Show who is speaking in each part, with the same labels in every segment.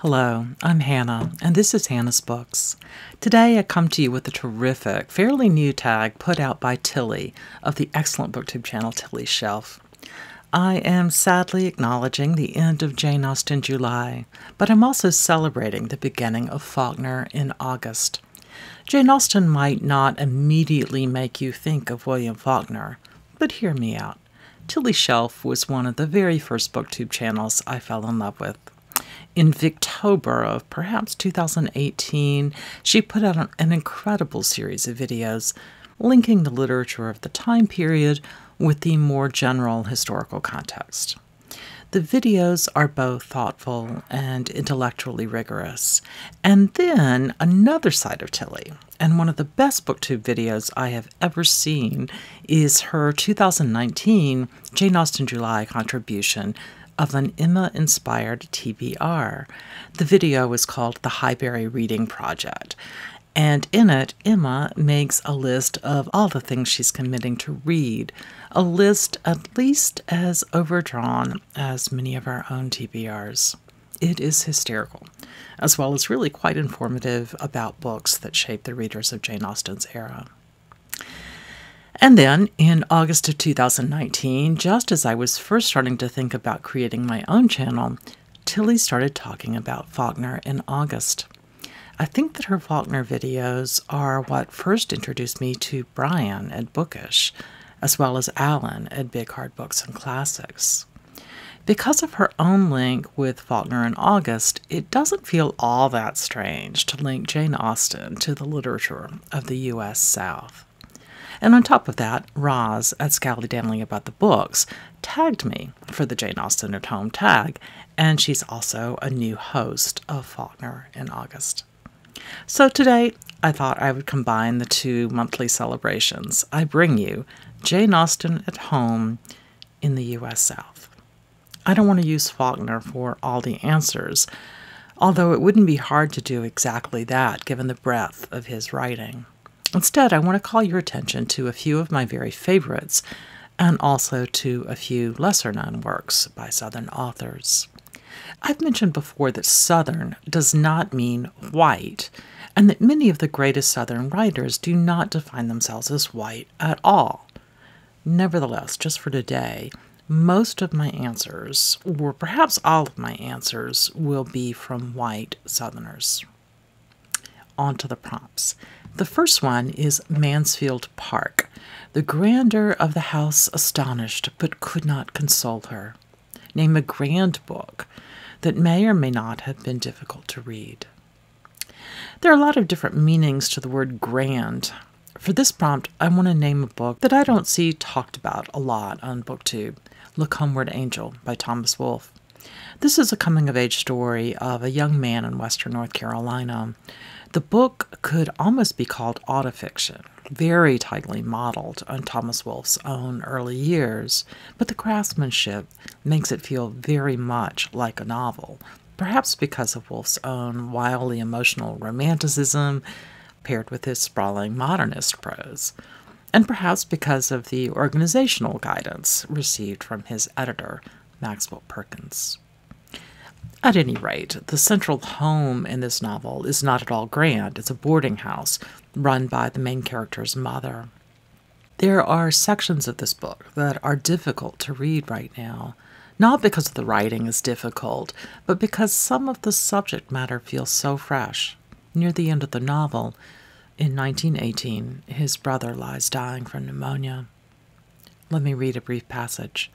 Speaker 1: Hello, I'm Hannah, and this is Hannah's Books. Today I come to you with a terrific, fairly new tag put out by Tilly of the excellent booktube channel Tilly's Shelf. I am sadly acknowledging the end of Jane Austen July, but I'm also celebrating the beginning of Faulkner in August. Jane Austen might not immediately make you think of William Faulkner, but hear me out. Tilly's Shelf was one of the very first booktube channels I fell in love with. In Victober of perhaps 2018, she put out an incredible series of videos linking the literature of the time period with the more general historical context. The videos are both thoughtful and intellectually rigorous. And then another side of Tilly, and one of the best booktube videos I have ever seen, is her 2019 Jane Austen July contribution of an Emma-inspired TBR. The video is called The Highbury Reading Project, and in it, Emma makes a list of all the things she's committing to read, a list at least as overdrawn as many of our own TBRs. It is hysterical, as well as really quite informative about books that shaped the readers of Jane Austen's era. And then, in August of 2019, just as I was first starting to think about creating my own channel, Tilly started talking about Faulkner in August. I think that her Faulkner videos are what first introduced me to Brian at Bookish, as well as Alan at Big Hard Books and Classics. Because of her own link with Faulkner in August, it doesn't feel all that strange to link Jane Austen to the literature of the U.S. South. And on top of that, Roz at Scally About the Books tagged me for the Jane Austen at Home tag, and she's also a new host of Faulkner in August. So today, I thought I would combine the two monthly celebrations. I bring you Jane Austen at Home in the U.S. South. I don't want to use Faulkner for all the answers, although it wouldn't be hard to do exactly that given the breadth of his writing. Instead, I want to call your attention to a few of my very favorites, and also to a few lesser-known works by Southern authors. I've mentioned before that Southern does not mean white, and that many of the greatest Southern writers do not define themselves as white at all. Nevertheless, just for today, most of my answers, or perhaps all of my answers, will be from white Southerners. On to the prompts. The first one is Mansfield Park. The grandeur of the house astonished, but could not console her. Name a grand book that may or may not have been difficult to read. There are a lot of different meanings to the word grand. For this prompt, I want to name a book that I don't see talked about a lot on BookTube, Look Homeward, Angel by Thomas Wolfe. This is a coming-of-age story of a young man in western North Carolina. The book could almost be called autofiction, very tightly modeled on Thomas Wolfe's own early years, but the craftsmanship makes it feel very much like a novel, perhaps because of Wolfe's own wildly emotional romanticism paired with his sprawling modernist prose, and perhaps because of the organizational guidance received from his editor, Maxwell Perkins. At any rate, the central home in this novel is not at all grand. It's a boarding house run by the main character's mother. There are sections of this book that are difficult to read right now, not because the writing is difficult, but because some of the subject matter feels so fresh. Near the end of the novel, in 1918, his brother lies dying from pneumonia. Let me read a brief passage.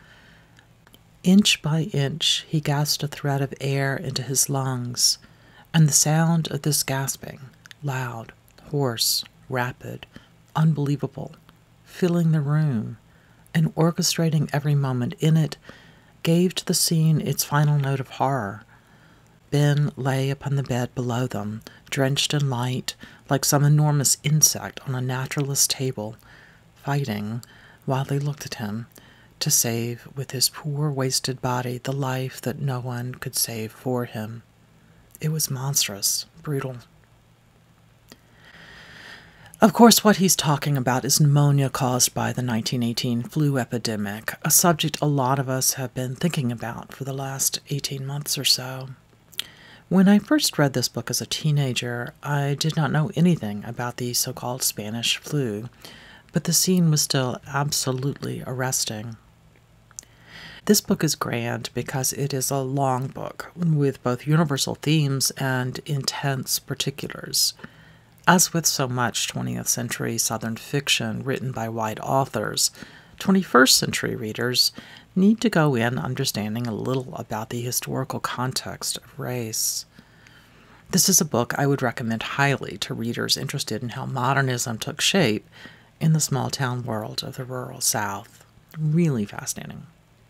Speaker 1: Inch by inch, he gasped a thread of air into his lungs, and the sound of this gasping, loud, hoarse, rapid, unbelievable, filling the room, and orchestrating every moment in it, gave to the scene its final note of horror. Ben lay upon the bed below them, drenched in light, like some enormous insect on a naturalist's table, fighting, while they looked at him, to save with his poor wasted body the life that no one could save for him. It was monstrous, brutal. Of course, what he's talking about is pneumonia caused by the 1918 flu epidemic, a subject a lot of us have been thinking about for the last 18 months or so. When I first read this book as a teenager, I did not know anything about the so-called Spanish flu, but the scene was still absolutely arresting. This book is grand because it is a long book with both universal themes and intense particulars. As with so much 20th century Southern fiction written by white authors, 21st century readers need to go in understanding a little about the historical context of race. This is a book I would recommend highly to readers interested in how modernism took shape in the small-town world of the rural South. Really fascinating.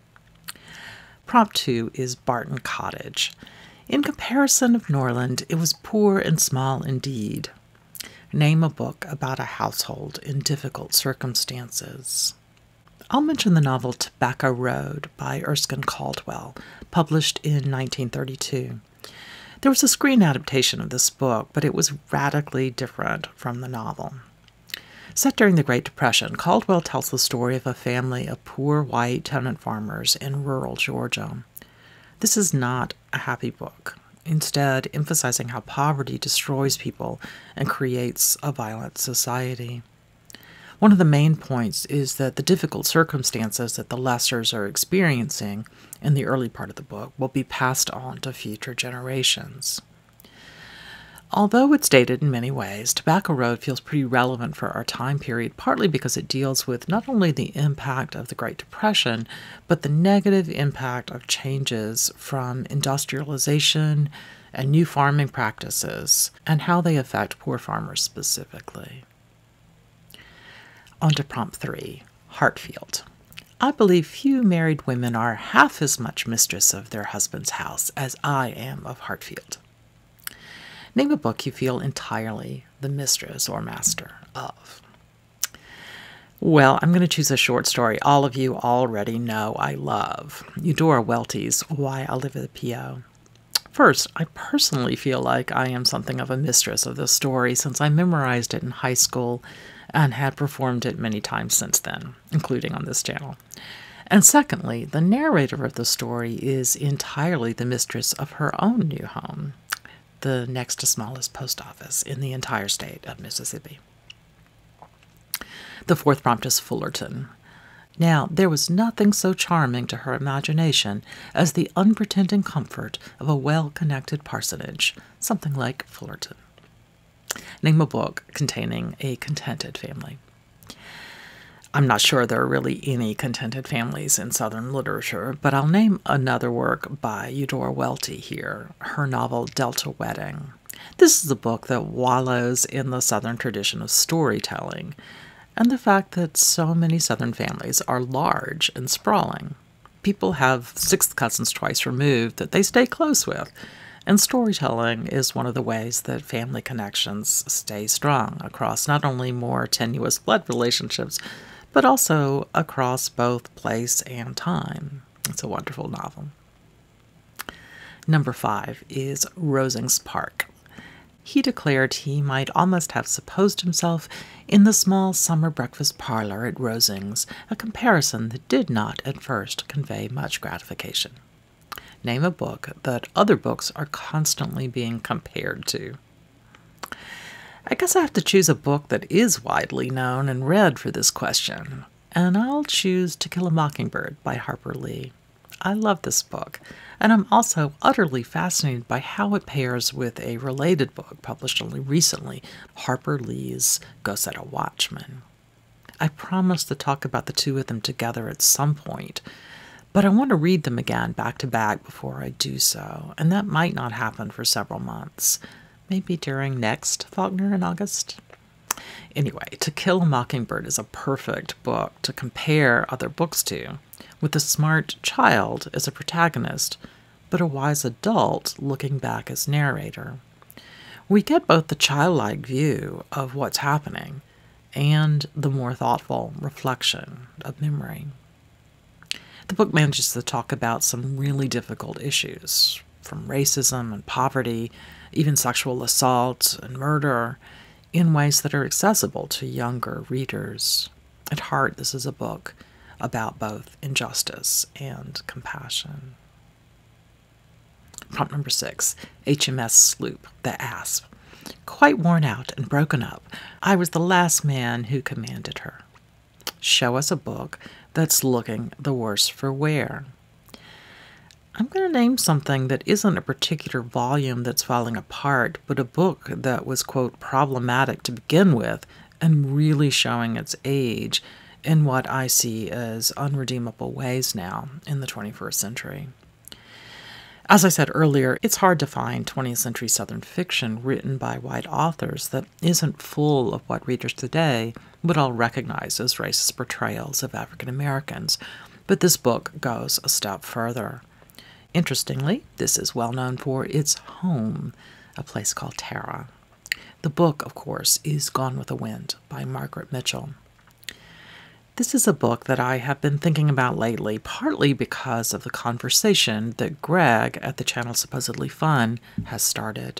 Speaker 1: Prompt 2 is Barton Cottage. In comparison of Norland, it was poor and small indeed. Name a book about a household in difficult circumstances. I'll mention the novel Tobacco Road by Erskine Caldwell, published in 1932. There was a screen adaptation of this book, but it was radically different from the novel. Set during the Great Depression, Caldwell tells the story of a family of poor white tenant farmers in rural Georgia. This is not a happy book, instead emphasizing how poverty destroys people and creates a violent society. One of the main points is that the difficult circumstances that the Lessers are experiencing in the early part of the book will be passed on to future generations. Although it's dated in many ways, Tobacco Road feels pretty relevant for our time period, partly because it deals with not only the impact of the Great Depression, but the negative impact of changes from industrialization and new farming practices, and how they affect poor farmers specifically. On to Prompt 3, Hartfield. I believe few married women are half as much mistress of their husband's house as I am of Hartfield. Name a book you feel entirely the mistress or master of. Well, I'm going to choose a short story all of you already know I love, Eudora Welty's Why I Live at the P.O. First, I personally feel like I am something of a mistress of this story since I memorized it in high school and had performed it many times since then, including on this channel. And secondly, the narrator of the story is entirely the mistress of her own new home, the next to smallest post office in the entire state of Mississippi. The fourth prompt is Fullerton. Now, there was nothing so charming to her imagination as the unpretending comfort of a well-connected parsonage, something like Fullerton. Name a book containing a contented family. I'm not sure there are really any contented families in Southern literature, but I'll name another work by Eudora Welty here, her novel Delta Wedding. This is a book that wallows in the Southern tradition of storytelling, and the fact that so many Southern families are large and sprawling. People have sixth cousins twice removed that they stay close with, and storytelling is one of the ways that family connections stay strong across not only more tenuous blood relationships, but also across both place and time. It's a wonderful novel. Number 5 is Rosings Park. He declared he might almost have supposed himself in the small summer breakfast parlor at Rosings, a comparison that did not at first convey much gratification. Name a book that other books are constantly being compared to. I guess I have to choose a book that is widely known and read for this question, and I'll choose To Kill a Mockingbird by Harper Lee. I love this book, and I'm also utterly fascinated by how it pairs with a related book published only recently, Harper Lee's Go Set a Watchman. I promised to talk about the two of them together at some point, but I want to read them again back to back before I do so, and that might not happen for several months. Maybe during next Faulkner in August. Anyway, To Kill a Mockingbird is a perfect book to compare other books to, with a smart child as a protagonist, but a wise adult looking back as narrator. We get both the childlike view of what's happening and the more thoughtful reflection of memory. The book manages to talk about some really difficult issues, from racism and poverty, even sexual assault and murder, in ways that are accessible to younger readers. At heart, this is a book about both injustice and compassion. Prompt number 6, HMS Sloop, the Asp. Quite worn out and broken up, I was the last man who commanded her. Show us a book that's looking the worse for wear. I'm going to name something that isn't a particular volume that's falling apart, but a book that was, quote, problematic to begin with and really showing its age in what I see as unredeemable ways now in the 21st century. As I said earlier, it's hard to find 20th century Southern fiction written by white authors that isn't full of what readers today would all recognize as racist portrayals of African Americans, but this book goes a step further. Interestingly, this is well known for its home, a place called Tara. The book, of course, is Gone with the Wind by Margaret Mitchell. This is a book that I have been thinking about lately, partly because of the conversation that Greg at the channel Supposedly Fun has started.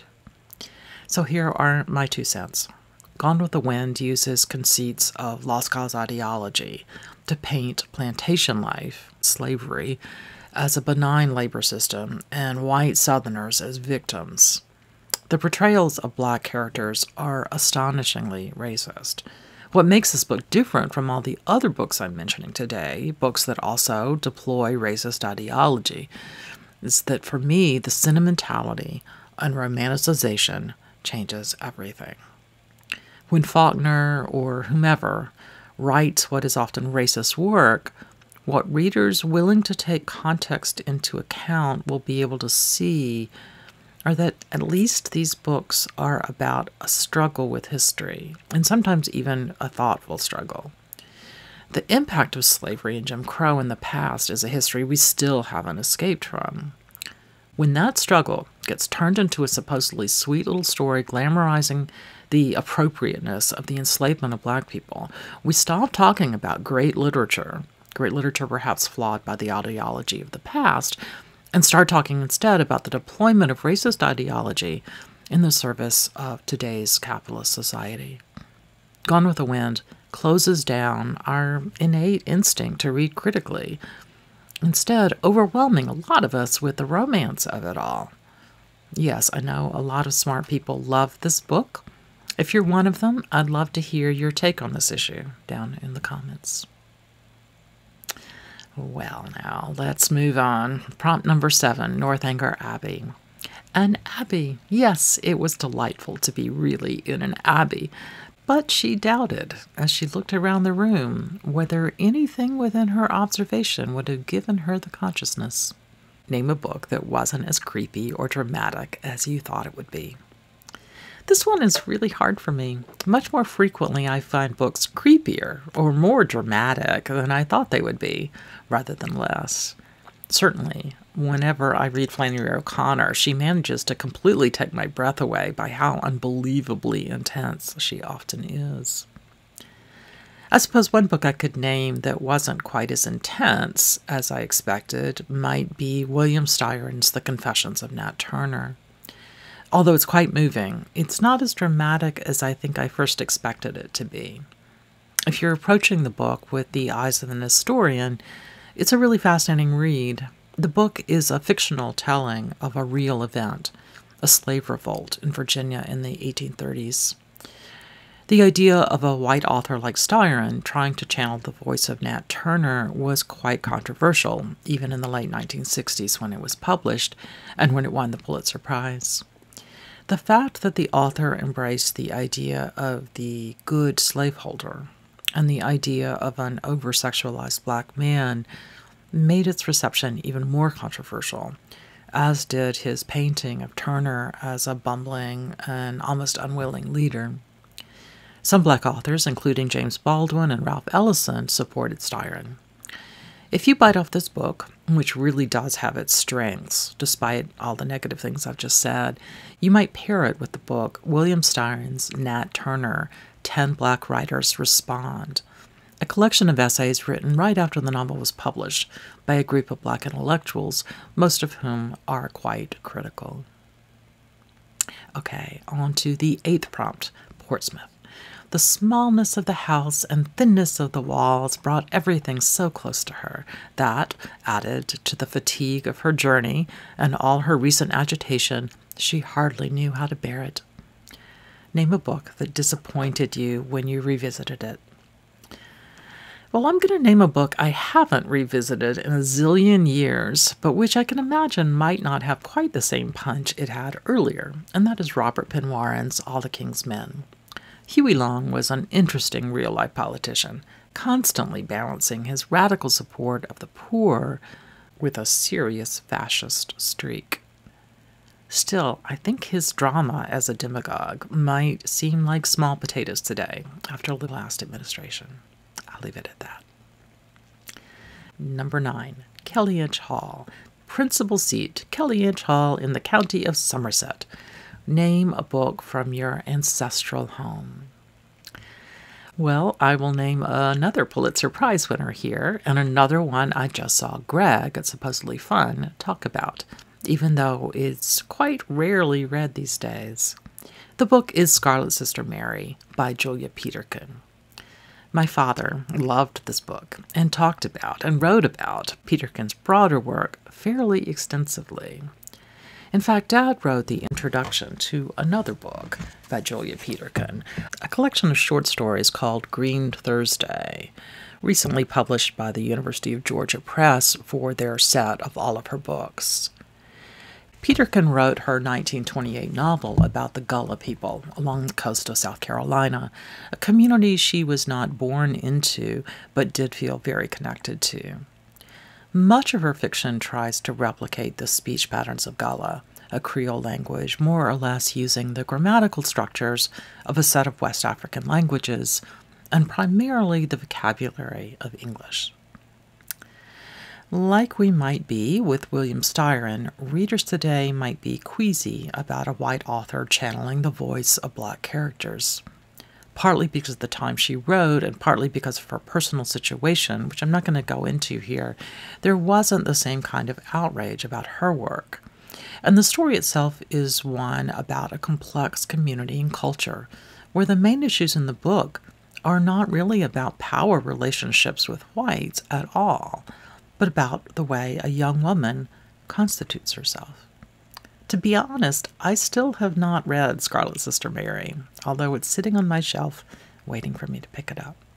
Speaker 1: So here are my 2 cents. Gone with the Wind uses conceits of lost cause ideology to paint plantation life, slavery, as a benign labor system and white Southerners as victims. The portrayals of black characters are astonishingly racist. What makes this book different from all the other books I'm mentioning today, books that also deploy racist ideology, is that for me, the sentimentality and romanticization changes everything. When Faulkner or whomever writes what is often racist work, what readers willing to take context into account will be able to see are that at least these books are about a struggle with history, and sometimes even a thoughtful struggle. The impact of slavery and Jim Crow in the past is a history we still haven't escaped from. When that struggle gets turned into a supposedly sweet little story glamorizing the appropriateness of the enslavement of black people, we stop talking about great literature perhaps flawed by the ideology of the past, and start talking instead about the deployment of racist ideology in the service of today's capitalist society. Gone with the Wind closes down our innate instinct to read critically, instead overwhelming a lot of us with the romance of it all. Yes, I know a lot of smart people love this book. If you're one of them, I'd love to hear your take on this issue down in the comments. Well, now, let's move on. Prompt number 7, Northanger Abbey. An abbey. Yes, it was delightful to be really in an abbey, but she doubted, as she looked around the room, whether anything within her observation would have given her the consciousness. Name a book that wasn't as creepy or dramatic as you thought it would be. This one is really hard for me. Much more frequently, I find books creepier or more dramatic than I thought they would be, rather than less. Certainly, whenever I read Flannery O'Connor, she manages to completely take my breath away by how unbelievably intense she often is. I suppose one book I could name that wasn't quite as intense as I expected might be William Styron's The Confessions of Nat Turner. Although it's quite moving, it's not as dramatic as I think I first expected it to be. If you're approaching the book with the eyes of an historian, it's a really fascinating read. The book is a fictional telling of a real event, a slave revolt in Virginia in the 1830s. The idea of a white author like Styron trying to channel the voice of Nat Turner was quite controversial, even in the late 1960s when it was published and when it won the Pulitzer Prize. The fact that the author embraced the idea of the good slaveholder and the idea of an over-sexualized black man made its reception even more controversial, as did his painting of Turner as a bumbling and almost unwilling leader. Some black authors, including James Baldwin and Ralph Ellison, supported Styron. If you bite off this book, which really does have its strengths, despite all the negative things I've just said, you might pair it with the book William Styron's Nat Turner, 10 Black Writers Respond, a collection of essays written right after the novel was published by a group of black intellectuals, most of whom are quite critical. Okay, on to the 8th prompt, Portsmouth. The smallness of the house and thinness of the walls brought everything so close to her that, added to the fatigue of her journey and all her recent agitation, she hardly knew how to bear it. Name a book that disappointed you when you revisited it. Well, I'm going to name a book I haven't revisited in a zillion years, but which I can imagine might not have quite the same punch it had earlier, and that is Robert Penn Warren's All the King's Men. Huey Long was an interesting real-life politician, constantly balancing his radical support of the poor with a serious fascist streak. Still, I think his drama as a demagogue might seem like small potatoes today after the last administration. I'll leave it at that. Number 9, Kellynch Hall. Principal seat, Kellynch Hall in the county of Somerset. Name a book from your ancestral home. Well, I will name another Pulitzer Prize winner here, and another one I just saw Greg at Supposedly Fun talk about, even though it's quite rarely read these days. The book is Scarlet Sister Mary by Julia Peterkin. My father loved this book and talked about and wrote about Peterkin's broader work fairly extensively. In fact, Dad wrote the introduction to another book by Julia Peterkin, a collection of short stories called Green Thursday, recently published by the University of Georgia Press for their set of all of her books. Peterkin wrote her 1928 novel about the Gullah people along the coast of South Carolina, a community she was not born into but did feel very connected to. Much of her fiction tries to replicate the speech patterns of Gullah, a Creole language more or less using the grammatical structures of a set of West African languages, and primarily the vocabulary of English. Like we might be with William Styron, readers today might be queasy about a white author channeling the voice of black characters, partly because of the time she wrote and partly because of her personal situation, which I'm not going to go into here. There wasn't the same kind of outrage about her work. And the story itself is one about a complex community and culture, where the main issues in the book are not really about power relationships with whites at all, but about the way a young woman constitutes herself. To be honest, I still have not read Scarlet Sister Mary, although it's sitting on my shelf waiting for me to pick it up.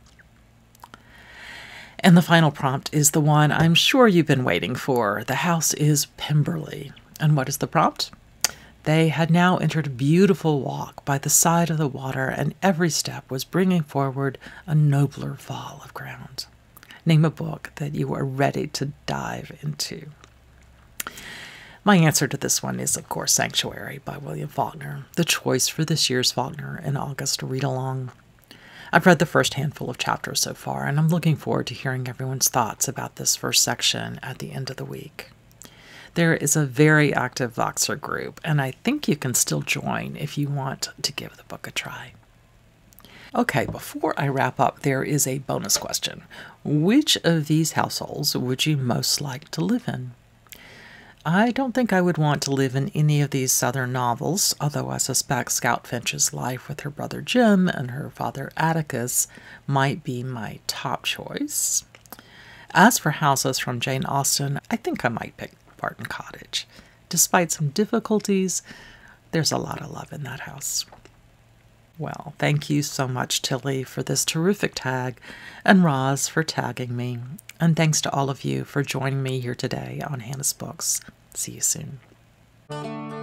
Speaker 1: And the final prompt is the one I'm sure you've been waiting for. The house is Pemberley. And what is the prompt? They had now entered a beautiful walk by the side of the water, and every step was bringing forward a nobler fall of ground. Name a book that you are ready to dive into. My answer to this one is, of course, Sanctuary by William Faulkner, the choice for this year's Faulkner in August read-along. I've read the first handful of chapters so far, and I'm looking forward to hearing everyone's thoughts about this first section at the end of the week. There is a very active Voxer group, and I think you can still join if you want to give the book a try. Okay, before I wrap up, there is a bonus question. Which of these households would you most like to live in? I don't think I would want to live in any of these Southern novels, although I suspect Scout Finch's life with her brother Jim and her father Atticus might be my top choice. As for houses from Jane Austen, I think I might pick Barton Cottage. Despite some difficulties, there's a lot of love in that house. Well, thank you so much, Tilly, for this terrific tag, and Roz for tagging me. And thanks to all of you for joining me here today on Hannah's Books. See you soon.